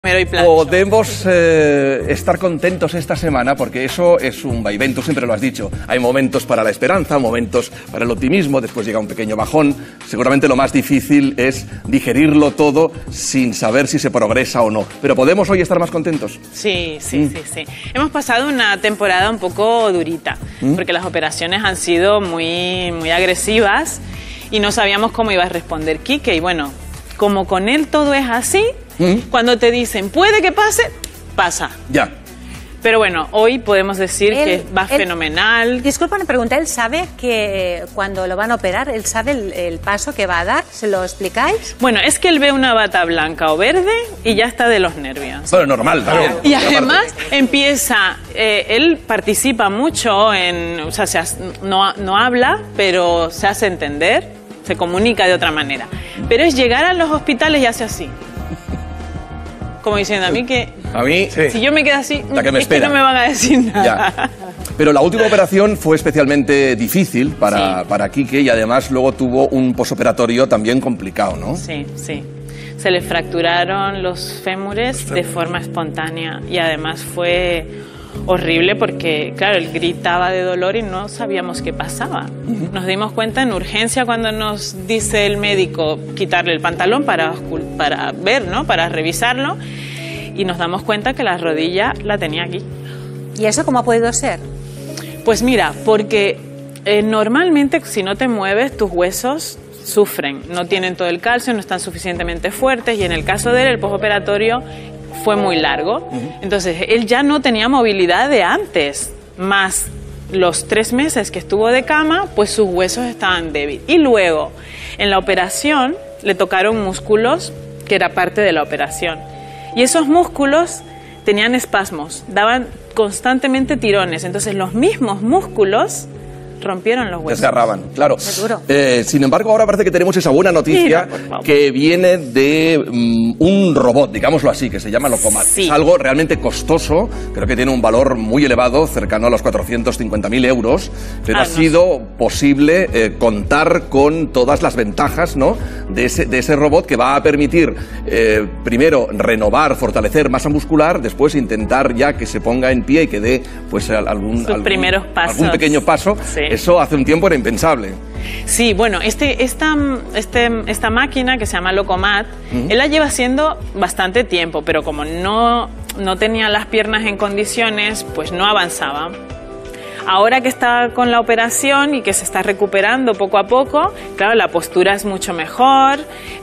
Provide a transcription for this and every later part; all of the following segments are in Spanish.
Podemos estar contentos esta semana porque eso es un vaivén, tú siempre lo has dicho. Hay momentos para la esperanza, momentos para el optimismo, después llega un pequeño bajón. Seguramente lo más difícil es digerirlo todo sin saber si se progresa o no. Pero ¿podemos hoy estar más contentos? Sí. Hemos pasado una temporada un poco durita, porque las operaciones han sido muy agresivas y no sabíamos cómo iba a responder Quique. Y bueno, como con él todo es así, cuando te dicen, puede que pase, pasa. Ya. Pero bueno, hoy podemos decir que va fenomenal. Disculpa una pregunta, ¿él sabe que cuando lo van a operar, él sabe el paso que va a dar? ¿Se lo explicáis? Bueno, es que él ve una bata blanca o verde y ya está de los nervios. Bueno, normal, claro. Y además empieza, él participa mucho en, o sea, no habla, pero se hace entender, se comunica de otra manera. Pero es llegar a los hospitales y hace así. Como diciendo, a mí si yo me quedo así, es que no me van a decir nada. Ya. Pero la última operación fue especialmente difícil para Quique y además luego tuvo un posoperatorio también complicado, ¿no? Sí. Se le fracturaron los fémures de forma espontánea y además fue horrible porque, claro, él gritaba de dolor y no sabíamos qué pasaba. Nos dimos cuenta en urgencia cuando nos dice el médico quitarle el pantalón para ver, ¿no? Para revisarlo, y nos damos cuenta que la rodilla la tenía aquí. ¿Y eso cómo ha podido ser? Pues mira, porque normalmente si no te mueves tus huesos sufren, no tienen todo el calcio, no están suficientemente fuertes, y en el caso de él el postoperatorio fue muy largo. Entonces él ya no tenía movilidad de antes, más los 3 meses que estuvo de cama, pues sus huesos estaban débiles. Y luego en la operación le tocaron músculos que era parte de la operación, y esos músculos tenían espasmos, daban constantemente tirones, entonces los mismos músculos rompieron los huesos. Desgarraban, claro. Sin embargo, ahora parece que tenemos esa buena noticia que viene de un robot, digámoslo así, que se llama Locomat. Sí. Es algo realmente costoso, creo que tiene un valor muy elevado, cercano a los 450.000 euros, pero ha sido posible contar con todas las ventajas, ¿no?, de ese robot que va a permitir, primero, renovar, fortalecer masa muscular, después intentar ya que se ponga en pie y que dé pues algún primeros pasos. Algún pequeño paso. Sí. Eso hace un tiempo era impensable. Sí, bueno, esta máquina que se llama Locomat, él la lleva haciendo bastante tiempo, pero como no tenía las piernas en condiciones, pues no avanzaba. Ahora que está con la operación y que se está recuperando poco a poco, claro, la postura es mucho mejor.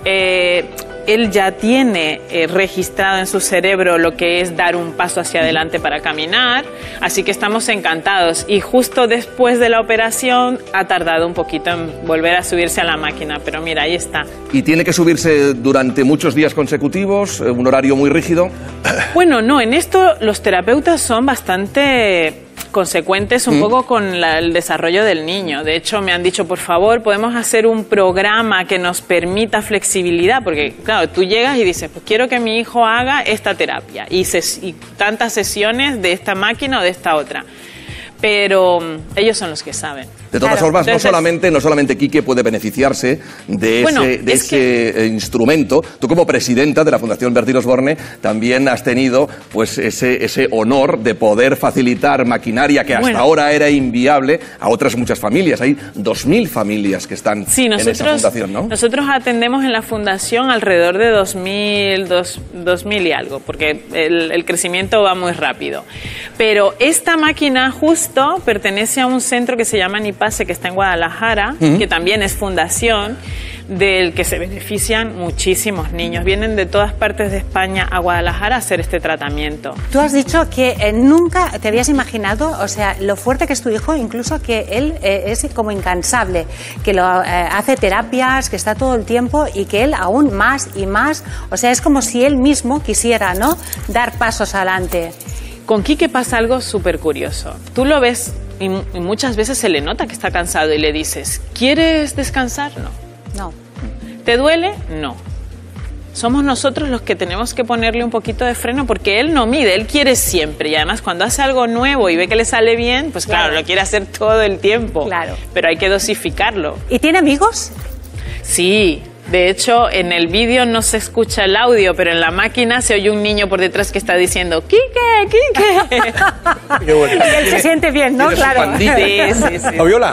Él ya tiene registrado en su cerebro lo que es dar un paso hacia adelante para caminar, así que estamos encantados. Y justo después de la operación ha tardado un poquito en volver a subirse a la máquina, pero mira, ahí está. ¿Y tiene que subirse durante muchos días consecutivos, un horario muy rígido? Bueno, no, en esto los terapeutas son bastante consecuentes un poco con el desarrollo del niño. De hecho, me han dicho, por favor, podemos hacer un programa que nos permita flexibilidad, porque claro, tú llegas y dices, pues quiero que mi hijo haga esta terapia y tantas sesiones de esta máquina o de esta otra. Pero ellos son los que saben. De todas formas, no solamente Quique puede beneficiarse de ese instrumento. Tú, como presidenta de la Fundación Bertí Osborne, también has tenido pues ese honor de poder facilitar maquinaria que hasta ahora era inviable a otras muchas familias. Hay 2.000 familias que están en esa fundación, ¿no? Nosotros atendemos en la fundación alrededor de 2.000 y algo, porque el crecimiento va muy rápido. Pero esta máquina justo pertenece a un centro que se llama Nipase, que está en Guadalajara, que también es fundación, del que se benefician muchísimos niños. Vienen de todas partes de España a Guadalajara a hacer este tratamiento. Tú has dicho que nunca te habías imaginado, o sea, lo fuerte que es tu hijo, incluso que él es como incansable, que hace terapias, que está todo el tiempo y que él aún más y más, o sea, es como si él mismo quisiera, ¿no?, dar pasos adelante. Con Quique pasa algo súper curioso. Tú lo ves y muchas veces se le nota que está cansado y le dices, ¿quieres descansar? No. ¿Te duele? No. Somos nosotros los que tenemos que ponerle un poquito de freno porque él no mide, él quiere siempre. Y además cuando hace algo nuevo y ve que le sale bien, pues claro, lo quiere hacer todo el tiempo. Claro. Pero hay que dosificarlo. ¿Y tiene amigos? Sí. De hecho, en el vídeo no se escucha el audio, pero en la máquina se oye un niño por detrás que está diciendo ¡Quique, Quique! Qué bueno. Y él se siente bien, ¿no? Claro. Sí, sí, sí. Fabiola,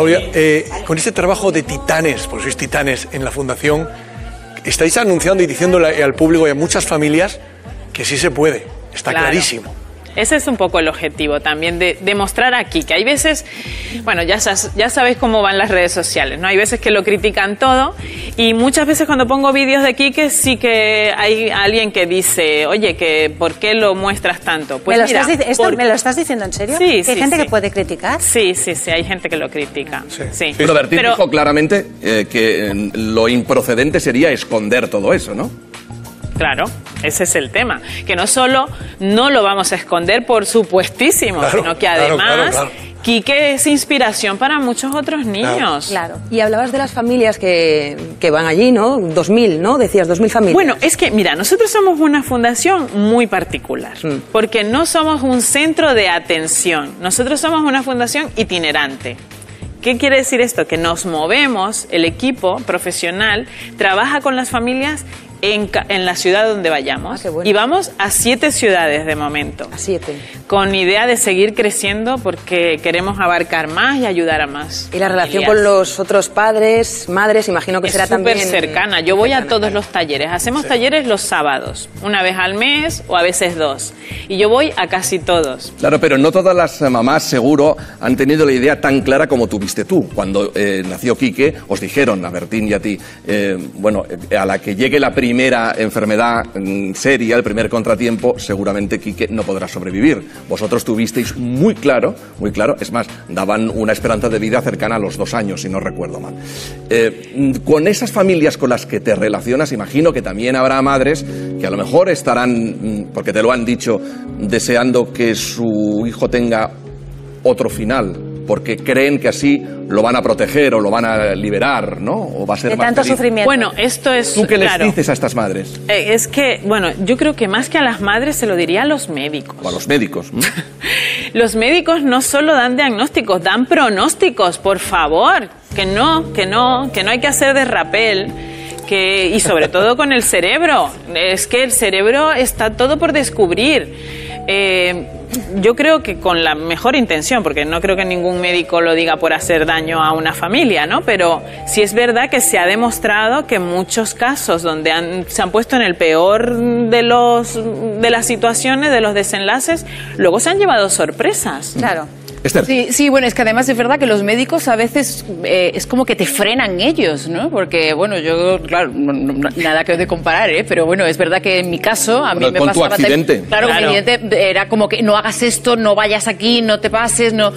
con ese trabajo de titanes, porque sois titanes en la Fundación, estáis anunciando y diciéndole al público y a muchas familias que sí se puede, está clarísimo. Ese es un poco el objetivo también, de demostrar aquí que hay veces, bueno, ya sabéis cómo van las redes sociales, ¿no? Hay veces que lo critican todo y muchas veces cuando pongo vídeos de Quique sí que hay alguien que dice, oye, que ¿por qué lo muestras tanto? Pues ¿Me lo estás diciendo en serio? Sí, sí. ¿Hay gente que puede criticar? Sí, hay gente que lo critica. Sí. Pero Bertín dijo claramente que lo improcedente sería esconder todo eso, ¿no? Claro, ese es el tema. Que no solo no lo vamos a esconder, por supuestísimo, sino que además Quique es inspiración para muchos otros niños. Claro. Y hablabas de las familias que van allí, ¿no? 2.000, ¿no? Decías 2.000 familias. Bueno, es que, mira, nosotros somos una fundación muy particular, porque no somos un centro de atención. Nosotros somos una fundación itinerante. ¿Qué quiere decir esto? Que nos movemos, el equipo profesional trabaja con las familias en la ciudad donde vayamos. Bueno. Y vamos a 7 ciudades de momento. A 7. Con idea de seguir creciendo porque queremos abarcar más y ayudar a más. Y la relación con los otros padres, madres, imagino que será también... Es súper cercana. Yo voy a todos los talleres. Hacemos talleres los sábados, una vez al mes o a veces 2. Y yo voy a casi todos. Claro, pero no todas las mamás, seguro, han tenido la idea tan clara como tuviste tú. Cuando nació Quique, os dijeron a Bertín y a ti, a la que llegue la primera enfermedad seria, el primer contratiempo, seguramente Quique no podrá sobrevivir. Vosotros tuvisteis muy claro, es más, daban una esperanza de vida cercana a los 2 años, si no recuerdo mal. Con esas familias con las que te relacionas, imagino que también habrá madres que a lo mejor estarán, porque te lo han dicho, deseando que su hijo tenga otro final, porque creen que así lo van a proteger o lo van a liberar, ¿no? O va a ser de más tanto feliz. sufrimiento. Bueno, esto es... ¿Tú qué les dices a estas madres? Es que, bueno, yo creo que más que a las madres se lo diría a los médicos. O a los médicos. Los médicos no solo dan diagnósticos, dan pronósticos, por favor. Que no hay que hacer de rapel. Y sobre todo con el cerebro. Es que el cerebro está todo por descubrir. Yo creo que con la mejor intención, porque no creo que ningún médico lo diga por hacer daño a una familia, ¿no? Pero sí es verdad que se ha demostrado que en muchos casos donde se han puesto en el peor de las situaciones, de los desenlaces, luego se han llevado sorpresas. Claro. Esther. Sí, bueno, es que además es verdad que los médicos a veces es como que te frenan ellos, ¿no? Porque, bueno, yo, claro, nada que de comparar, pero bueno, es verdad que en mi caso, a mí me pasaba... Con tu accidente. Claro, mi accidente era como que no hagas esto, no vayas aquí, no te pases, no,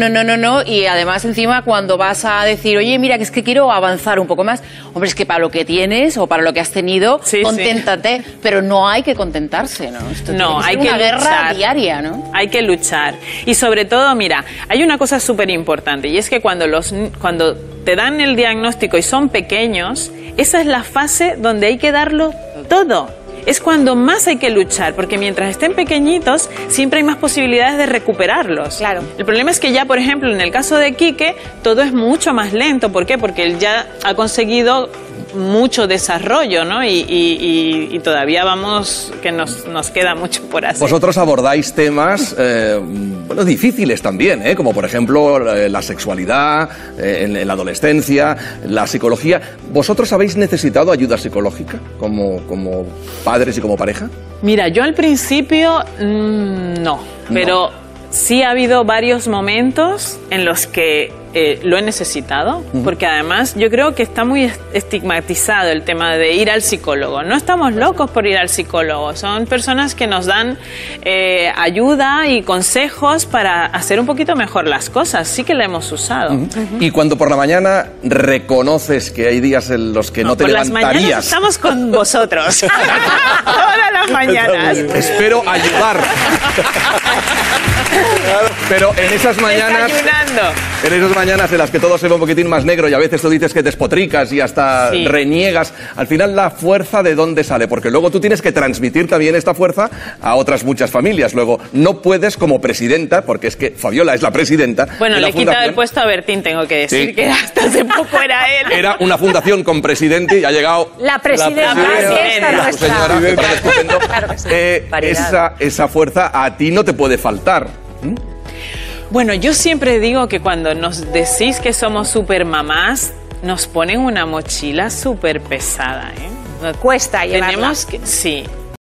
y además encima cuando vas a decir, oye, mira, que es que quiero avanzar un poco más, hombre, es que para lo que tienes o para lo que has tenido, conténtate, pero no hay que contentarse, ¿no? Esto no, hay que una guerra diaria, ¿no? Hay que luchar. Y sobre todo, mira, hay una cosa súper importante y es que cuando te dan el diagnóstico y son pequeños, esa es la fase donde hay que darlo todo. Es cuando más hay que luchar, porque mientras estén pequeñitos siempre hay más posibilidades de recuperarlos. Claro. El problema es que ya, por ejemplo, en el caso de Quique, todo es mucho más lento. ¿Por qué? Porque él ya ha conseguido mucho desarrollo, ¿no? Y todavía que nos queda mucho por hacer. Vosotros abordáis temas difíciles también, como por ejemplo la sexualidad, en la adolescencia, la psicología. ¿Vosotros habéis necesitado ayuda psicológica como padres y como pareja? Mira, yo al principio no, pero sí ha habido varios momentos en los que lo he necesitado, porque además yo creo que está muy estigmatizado el tema de ir al psicólogo. No estamos locos por ir al psicólogo, son personas que nos dan ayuda y consejos para hacer un poquito mejor las cosas, sí que la hemos usado. Y cuando por la mañana reconoces que hay días en los que no te levantarías... Por las mañanas estamos con vosotros, todas las mañanas. Espero ayudar. Pero en esas mañanas... Desayunando. En esas mañanas en las que todo se ve un poquitín más negro y a veces tú dices que despotricas y hasta Sí. reniegas, al final la fuerza ¿de dónde sale? Porque luego tú tienes que transmitir también esta fuerza a otras muchas familias. Luego, no puedes como presidenta, porque es que Fabiola es la presidenta. Bueno, de la le he quitado fundación. el puesto a Bertín, tengo que decir, Sí. que hasta hace poco era él. Era una fundación con presidente y ha llegado... La presidenta, presidenta. sí, esta es La nuestra. señora, me parece estupendo. Claro que sí. Paridad. Esa fuerza a ti no te puede faltar. Bueno, yo siempre digo que cuando nos decís que somos super mamás, nos ponen una mochila súper pesada, ¿eh? Cuesta llevarla. Tenemos que, sí,